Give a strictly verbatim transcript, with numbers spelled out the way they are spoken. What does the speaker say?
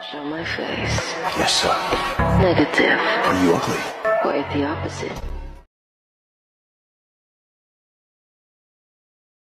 Show my face. Yes, sir. Negative. Are you ugly? Quite the opposite.